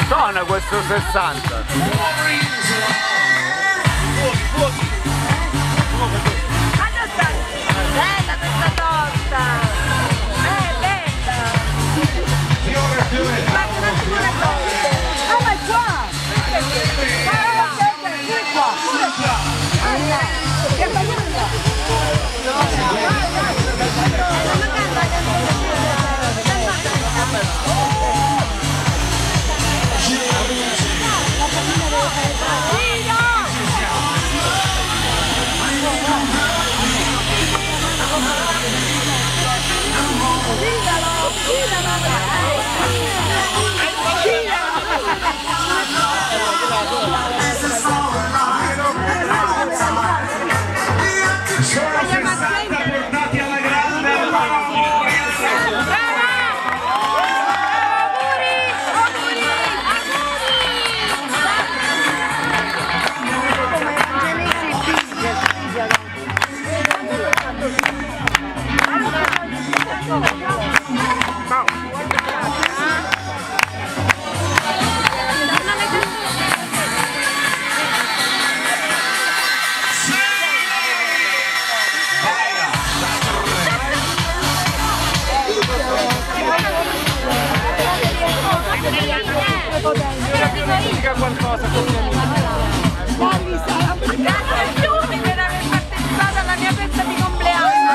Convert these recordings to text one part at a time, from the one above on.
Suona questo 60. Bella questa torta! Bella! Guarda un attimo la torta! Ah, ma è qua! Pure qua! Pure qua! Che bella! Sono 60 portati alla grande al maratona. Dica qualcosa con mia Grazie a tutti per aver partecipato alla mia festa di compleanno!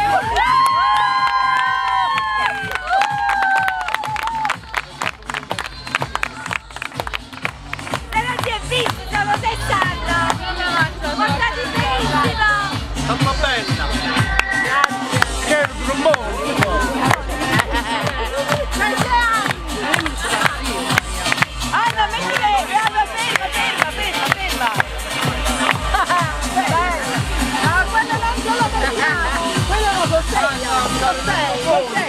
Se non si è visto, siamo 60! Portati benissimo! Mamma bella! Grazie! Che rumore! Anna, metti lei! Anna, ferma! Ma quando non solo per quello non lo sei!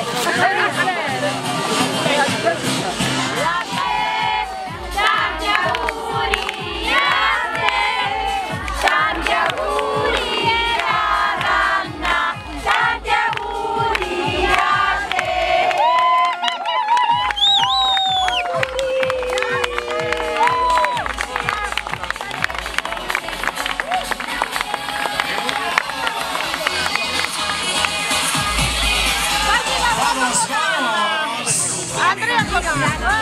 Tanti auguri ad Anna, tanti auguri a te! Andrea Cognano!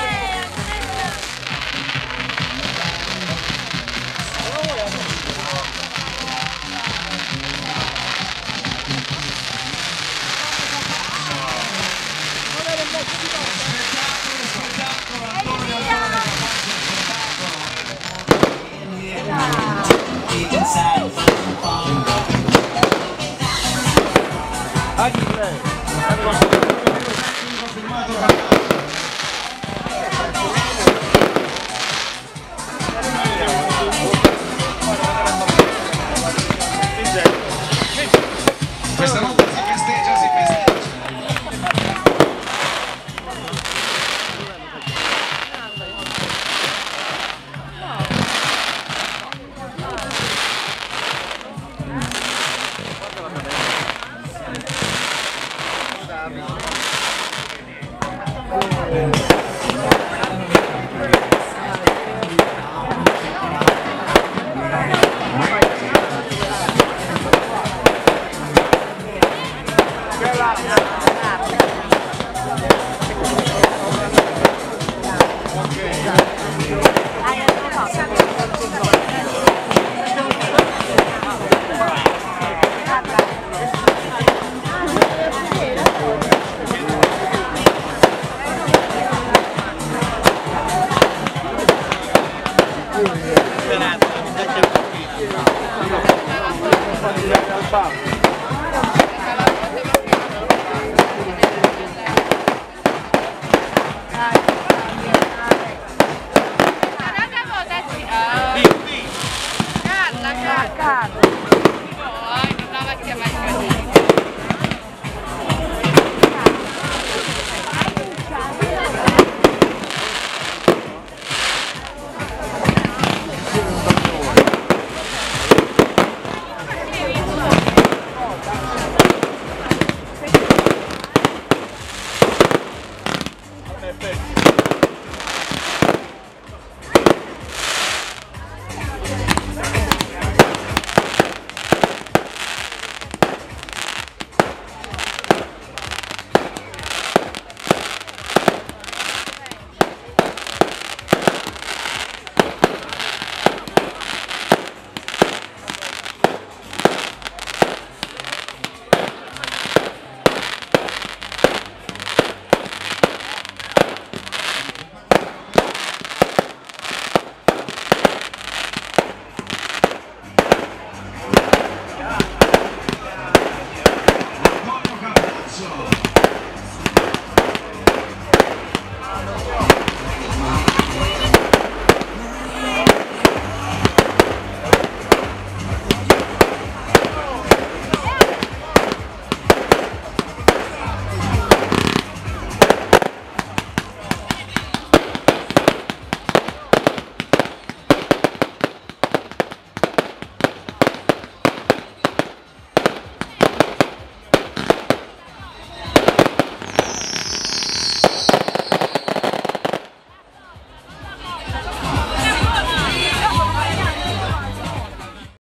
Questa notte si festeggia. Perfetto.